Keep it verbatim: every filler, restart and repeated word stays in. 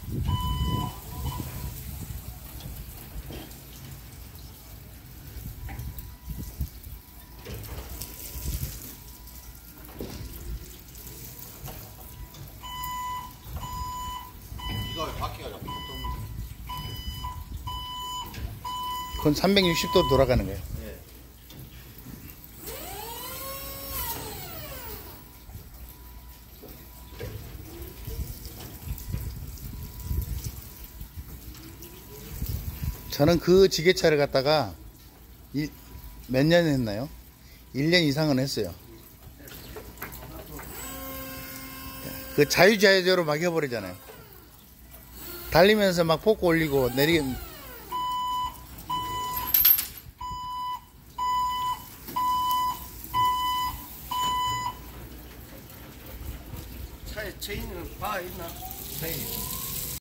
이거 바퀴가 자꾸 그건 삼백육십 도 돌아가는 거예요. 네. 저는 그 지게차를 갖다가 몇 년 했나요? 일 년 이상은 했어요. 그 자유자유제로 막 해버리잖아요. 달리면서 막 폭고 올리고 내리 차에 체인은 바 있나? 체인.